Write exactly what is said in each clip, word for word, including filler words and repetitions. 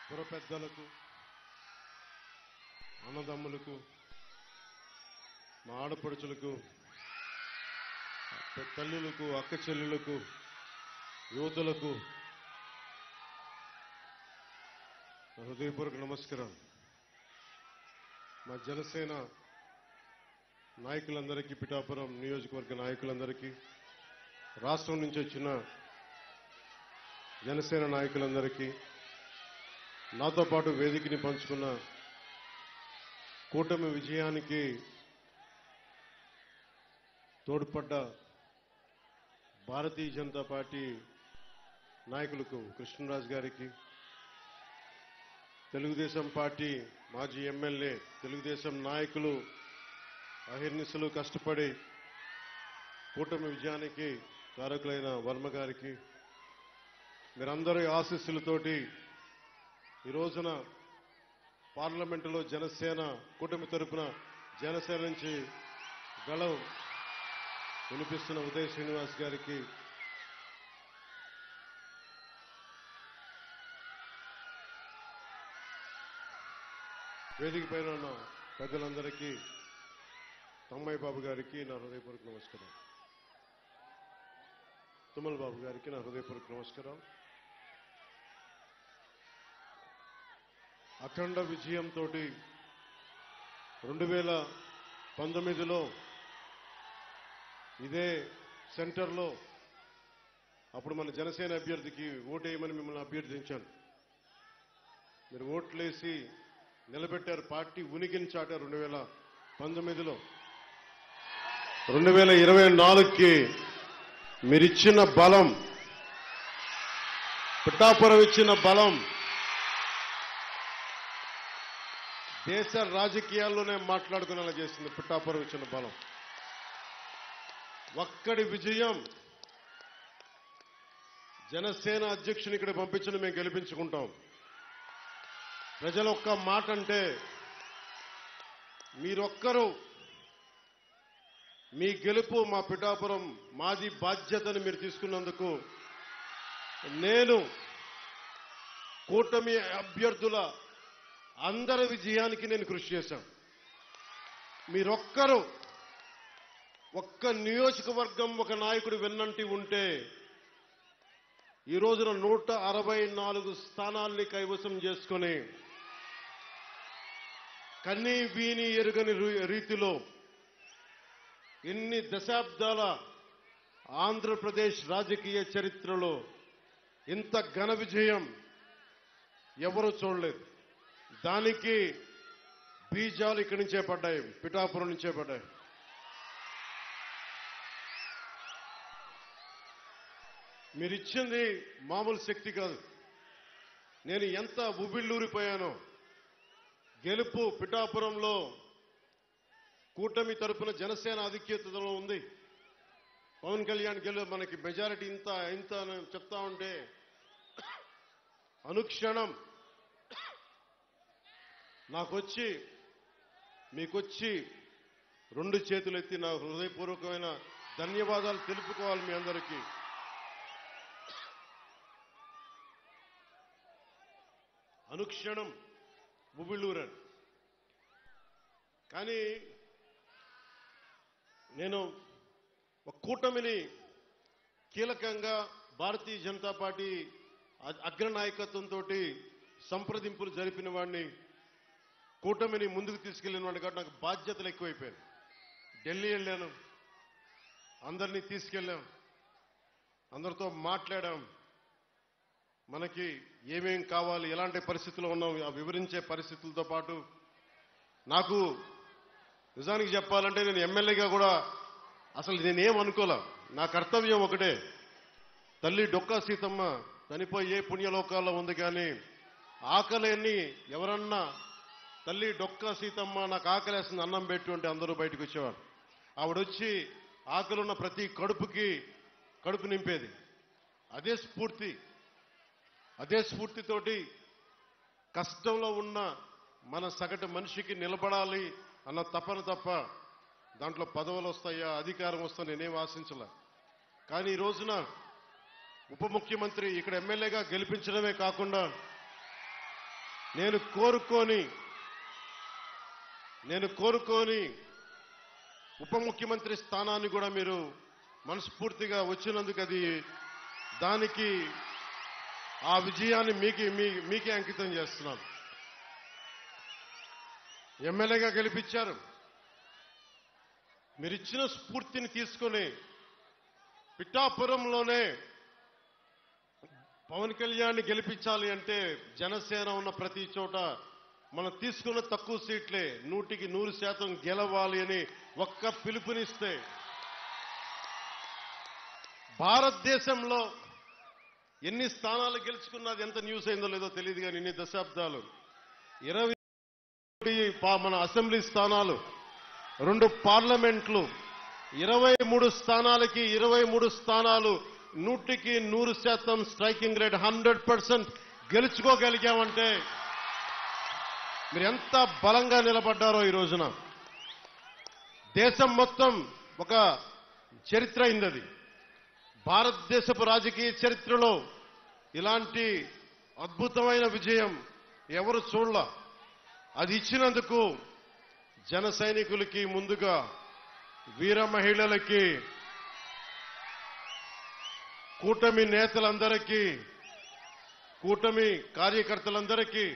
పుర పెద్దలకు, అన్నదమ్ములకు, మా ఆడపడుచులకు, తల్లులకు, అక్క చెల్లెలకు, యువతులకు హృదయపూర్వక నమస్కారం. మా జనసేన నాయకులందరికీ, పిఠాపురం నియోజకవర్గ నాయకులందరికీ, రాష్ట్రం నుంచి వచ్చిన జనసేన నాయకులందరికీ, నాతో పాటు వేదికని పంచుకున్న కూటమి విజయానికి తోడ్పడ్డ భారతీయ జనతా పార్టీ నాయకులకు, కృష్ణరాజు గారికి, తెలుగుదేశం పార్టీ మాజీ ఎమ్మెల్యే, తెలుగుదేశం నాయకులు అహిర్నిశలు కష్టపడి కూటమి విజయానికి కారకులైన వర్మ గారికి, మీరందరి ఆశీస్సులతోటి ఈ రోజున పార్లమెంటులో జనసేన కూటమి తరపున జనసేన నుంచి గళం వినిపిస్తున్న ఉదయ్ శ్రీనివాస్ గారికి, వేదిక పైన ఉన్న పెద్దలందరికీ, తమ్మయ్య బాబు గారికి నా హృదయపూర్వక నమస్కారం, తుమ్మల బాబు గారికి నా హృదయపూర్వక నమస్కారం. అఖండ విజయంతో రెండు వేల పంతొమ్మిదిలో ఇదే సెంటర్లో అప్పుడు మన జనసేన అభ్యర్థికి ఓటేయమని మిమ్మల్ని అభ్యర్థించాను. మీరు ఓట్లేసి నిలబెట్టారు. పార్టీ ఉనికిని చాటారు. రెండు వేల పంతొమ్మిదిలో రెండు వేల ఇరవై నాలుగుకి మీరిచ్చిన బలం, పిఠాపురం ఇచ్చిన బలం దేశ రాజకీయాల్లోనే మాట్లాడుకునేలా చేసింది. పిఠాపురం ఇచ్చిన బలం, ఒక్కడి విజయం. జనసేన అధ్యక్షుని ఇక్కడ పంపించిన మేము గెలిపించుకుంటాం. ప్రజలు ఒక్క మాట అంటే మీరొక్కరు, మీ గెలుపు మా పిఠాపురం మాది బాధ్యతని మీరు తీసుకున్నందుకు నేను కూటమి అభ్యర్థుల అందరి విజయానికి నేను కృషి చేశాను. మీరొక్కరు, ఒక్క నియోజకవర్గం ఒక నాయకుడు వెన్నంటి ఉంటే ఈ రోజున నూట అరవై నాలుగు స్థానాల్ని కైవసం చేసుకుని కన్నీ వీని ఎరుగని రీతిలో ఎన్ని దశాబ్దాల ఆంధ్రప్రదేశ్ రాజకీయ చరిత్రలో ఇంత ఘన విజయం ఎవరూ చూడలేదు. దానికి బీజాలు ఇక్కడి నుంచే పడ్డాయి, పిఠాపురం నుంచే పడ్డాయి. మీరిచ్చింది మామూలు శక్తి కాదు. నేను ఎంత ఉబిళ్ళూరిపోయానో. గెలుపు పిఠాపురంలో కూటమి తరపున జనసేన ఆధిక్యతలో ఉంది. పవన్ కళ్యాణ్ గెలు మనకి మెజారిటీ ఇంత ఇంత చెప్తా ఉంటే అనుక్షణం నాకొచ్చి మీకొచ్చి రెండు చేతులు ఎత్తి నా హృదయపూర్వకమైన ధన్యవాదాలు తెలుపుకోవాలి మీ అందరికీ. అనుక్షణం ఉబిళ్ళూరని. కానీ నేను ఒక కూటమిని కీలకంగా భారతీయ జనతా పార్టీ అగ్రనాయకత్వంతో సంప్రదింపులు జరిపిన వాడిని, కూటమిని ముందుకు తీసుకెళ్లిన వాడిని కాబట్టి నాకు బాధ్యతలు ఎక్కువైపోయాయి. ఢిల్లీ వెళ్ళాను, అందరినీ తీసుకెళ్ళాం, అందరితో మాట్లాడాం. మనకి ఏమేం కావాలి, ఎలాంటి పరిస్థితుల్లో ఉన్నాం ఆ వివరించే పరిస్థితులతో పాటు నాకు నిజానికి చెప్పాలంటే నేను ఎమ్మెల్యేగా కూడా అసలు నేనేం అనుకోలే. నా కర్తవ్యం ఒకటే, తల్లి డొక్కా సీతమ్మ చనిపోయి ఏ పుణ్యలోకాల్లో ఉంది. కానీ ఆకలిని ఎవరన్నా తల్లి డొక్కా సీతమ్మ నాకు ఆకలేస్తుంది అన్నం పెట్టు అంటే అందరూ బయటకు వచ్చేవారు. ఆవిడొచ్చి ఆకలున్న ప్రతి కడుపుకి కడుపు నింపేది. అదే స్ఫూర్తి, అదే స్ఫూర్తితోటి కష్టంలో ఉన్న మన సగటు మనిషికి నిలబడాలి అన్న తపన తప్ప దాంట్లో పదవులు వస్తాయా, అధికారం వస్తా నేనేం ఆశించలే. కానీ ఈ రోజున ఉప ముఖ్యమంత్రి ఇక్కడ ఎమ్మెల్యేగా గెలిపించడమే కాకుండా నేను కోరుకొని నేను కోరుకొని ఉప ముఖ్యమంత్రి స్థానాన్ని కూడా మీరు మనస్ఫూర్తిగా వచ్చినందుకు అది దానికి ఆ విజయాన్ని మీకు మీకే అంకితం చేస్తున్నాను. ఎమ్మెల్యేగా గెలిపించారు. మీరిచ్చిన స్ఫూర్తిని తీసుకొని పిఠాపురంలోనే పవన్ కళ్యాణ్ గెలిపించాలి అంటే జనసేన ఉన్న ప్రతి చోట మనం తీసుకున్న తక్కువ సీట్లే నూటికి నూరు శాతం గెలవాలి అని ఒక్క పిలుపునిస్తే భారతదేశంలో ఎన్ని స్థానాలు గెలుచుకున్నది ఎంత న్యూస్ అయిందో లేదో తెలియదు కానీ ఇన్ని దశాబ్దాలు ఇరవై మన అసెంబ్లీ స్థానాలు, రెండు పార్లమెంట్లు, ఇరవై మూడు స్థానాలకి ఇరవై మూడు స్థానాలు నూటికి నూరు శాతం స్ట్రైకింగ్ రేట్ హండ్రెడ్ పర్సెంట్ గెలుచుకోగలిగామంటే మీరు ఎంత బలంగా నిలబడ్డారో ఈ రోజున. దేశం మొత్తం ఒక చరిత్ర అయింది. అది భారతదేశపు రాజకీయ చరిత్రలో ఇలాంటి అద్భుతమైన విజయం ఎవరు చూడలా. అది ఇచ్చినందుకు జన సైనికులకి, ముందుగా వీర మహిళలకి, కూటమి నేతలందరికీ, కూటమి కార్యకర్తలందరికీ,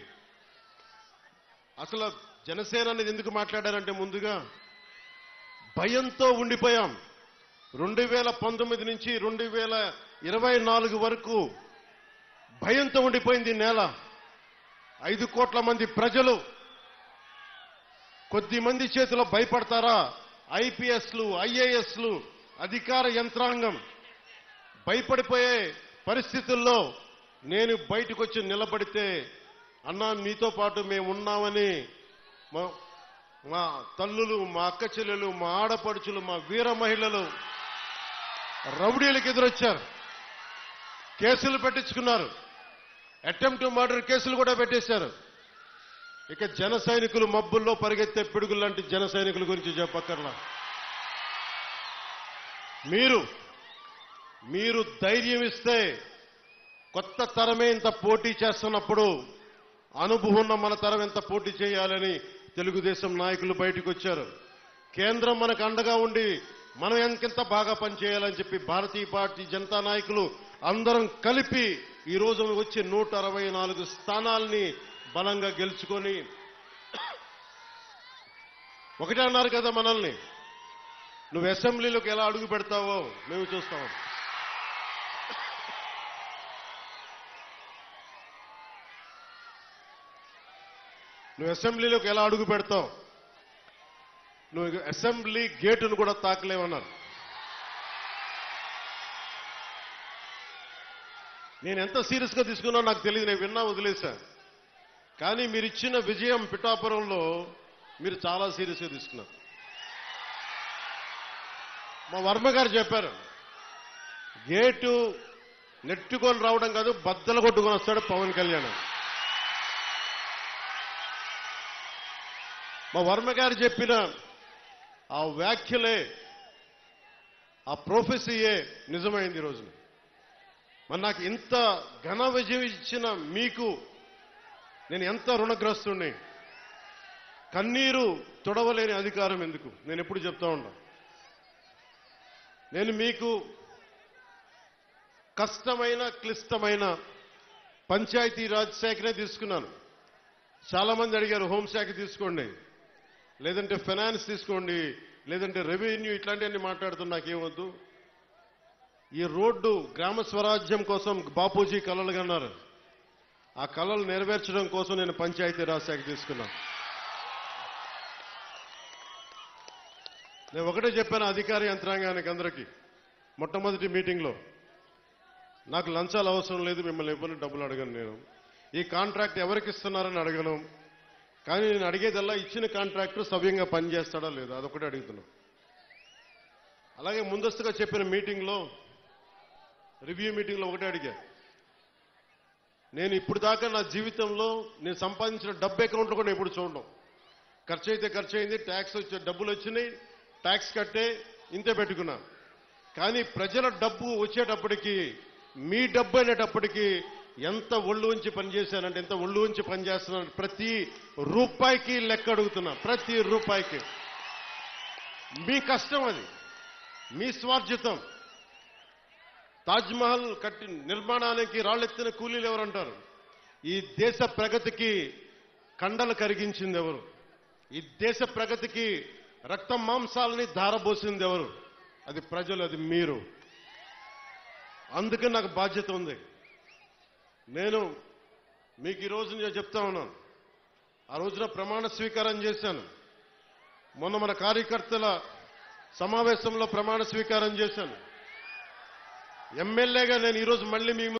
అసలు జనసేన అనేది ఎందుకు మాట్లాడారంటే ముందుగా భయంతో ఉండిపోయాం. రెండు వేల పంతొమ్మిది నుంచి రెండు వేల ఇరవై నాలుగు వరకు భయంతో ఉండిపోయింది నేల. ఐదు కోట్ల మంది ప్రజలు కొద్ది మంది చేతిలో భయపడతారా? ఐపీఎస్లు, ఐఏఎస్లు, అధికార యంత్రాంగం భయపడిపోయే పరిస్థితుల్లో నేను బయటకు వచ్చి నిలబడితే, అన్నా మీతో పాటు మేము ఉన్నామని మా తల్లులు, మా అక్క చెల్లెలు, మా ఆడపడుచులు, మా వీర మహిళలు రౌడీలకు ఎదురొచ్చారు. కేసులు పెట్టించుకున్నారు. అటెంప్ట్ మర్డర్ కేసులు కూడా పెట్టేశారు. ఇక జన సైనికులు మబ్బుల్లో పరిగెత్తే పిడుగులు లాంటి జన సైనికుల గురించి చెప్పక్కర్లా. మీరు మీరు ధైర్యం ఇస్తే, కొత్త తరమే ఇంత పోటీ చేస్తున్నప్పుడు అనుభవం ఉన్న మన తరం ఎంత పోటీ చేయాలని తెలుగుదేశం నాయకులు బయటకు వచ్చారు. కేంద్రం మనకు అండగా ఉండి మనం ఎంకెంత బాగా పనిచేయాలని చెప్పి భారతీయ పార్టీ జనతా నాయకులు అందరం కలిపి ఈ రోజు వచ్చి నూట అరవై నాలుగు స్థానాల్ని బలంగా గెలుచుకొని, ఒకటే అన్నారు కదా మనల్ని, నువ్వు అసెంబ్లీలోకి ఎలా అడుగు పెడతావో మేము చూస్తాం. నువ్వు అసెంబ్లీలోకి ఎలా అడుగు పెడతావు, నువ్వు అసెంబ్లీ గేటును కూడా తాకలేవన్నారు. నేను ఎంత సీరియస్ గా తీసుకున్నా నాకు తెలియదు, నేను విన్నా వదిలేశా. కానీ మీరు ఇచ్చిన విజయం పిఠాపురంలో మీరు చాలా సీరియస్ గా తీసుకున్నారు. మా వర్మ గారు చెప్పారు, గేటు నెట్టుకొని రావడం కాదు, బద్దలు కొట్టుకొని వస్తాడు పవన్ కళ్యాణ్. మా వర్మ గారు చెప్పిన ఆ వ్యాఖ్యలే, ఆ ప్రొఫెసీయే నిజమైంది ఈ రోజున. మరి నాకు ఇంత ఘన విజయం ఇచ్చిన మీకు నేను ఎంత రుణగ్రస్తుణ్ణి. కన్నీరు తొడవలేని అధికారం ఎందుకు, నేను ఎప్పుడు చెప్తా ఉంటా. నేను మీకు కష్టమైన, క్లిష్టమైన పంచాయతీరాజ్ శాఖనే తీసుకున్నాను. చాలా మంది అడిగారు హోంశాఖ తీసుకోండి, లేదంటే ఫైనాన్స్ తీసుకోండి, లేదంటే రెవెన్యూ, ఇట్లాంటివన్నీ మాట్లాడుతున్నా నాకేమొద్దు. ఈ రోడ్డు గ్రామ స్వరాజ్యం కోసం బాపూజీ కలలు కన్నారు. ఆ కలలు నెరవేర్చడం కోసం నేను పంచాయతీరాజ్ శాఖ తీసుకున్నాను. నేను ఒకటే చెప్పాను అధికార యంత్రాంగానికి అందరికీ మొట్టమొదటి మీటింగ్లో, నాకు లంచాలు అవసరం లేదు, మిమ్మల్ని ఎవరిని డబ్బులు అడగను, నేను ఈ కాంట్రాక్ట్ ఎవరికి ఇస్తున్నారని అడగను. కానీ నేను అడిగేదల్లా ఇచ్చిన కాంట్రాక్టర్ సవ్యంగా పనిచేస్తాడా లేదా అదొకటే అడుగుతున్నా. అలాగే ముందస్తుగా చెప్పిన మీటింగ్లో, రివ్యూ మీటింగ్లో ఒకటే అడిగా, నేను ఇప్పుడు దాకా నా జీవితంలో నేను సంపాదించిన డబ్బు అకౌంట్లో కూడా ఎప్పుడు చూడడం. ఖర్చు అయితే ఖర్చు అయింది, ట్యాక్స్ వచ్చే డబ్బులు వచ్చినాయి, ట్యాక్స్ కట్టే ఇంతే పెట్టుకున్నా. కానీ ప్రజల డబ్బు వచ్చేటప్పటికి, మీ డబ్బు అనేటప్పటికీ ఎంత ఒళ్ళు ఉంచి పనిచేశానంటే ఎంత ఒళ్ళు ఉంచి పనిచేస్తున్నాను. ప్రతి రూపాయికి లెక్క అడుగుతున్నా, ప్రతి రూపాయికి. మీ కష్టం అది, మీ స్వార్జితం. తాజ్మహల్ కట్టి నిర్మాణానికి రాళ్ళెత్తిన కూలీలు ఎవరంటారు? ఈ దేశ ప్రగతికి కండలు కరిగించింది ఎవరు? ఈ దేశ ప్రగతికి రక్త మాంసాలని ధారబోసింది ఎవరు? అది ప్రజలు, అది మీరు. అందుకే నాకు బాధ్యత ఉంది. నేను మీకు ఈ రోజు నేను చెప్తా ఉన్నాను, ఆ రోజున ప్రమాణ స్వీకారం చేశాను. మొన్న మన కార్యకర్తల సమావేశంలో ప్రమాణ స్వీకారం చేశాను. ఎమ్మెల్యేగా నేను ఈరోజు మళ్ళీ మీ